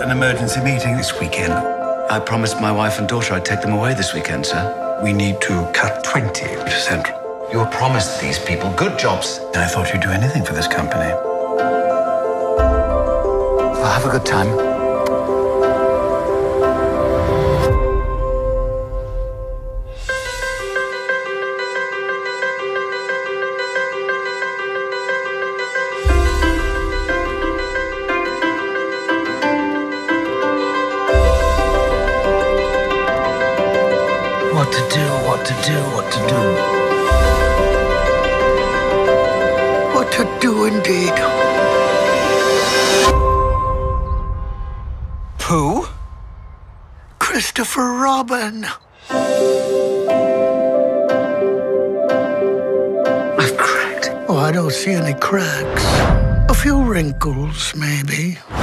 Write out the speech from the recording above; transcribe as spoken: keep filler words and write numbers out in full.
an emergency meeting this weekend. I promised my wife and daughter I'd take them away this weekend, sir. We need to cut twenty percent. You promised these people good jobs. I thought you'd do anything for this company. Well, have a good time. What to do, what to do, what to do. What to do indeed. Pooh? Christopher Robin. I've cracked. Oh, I don't see any cracks. A few wrinkles, maybe.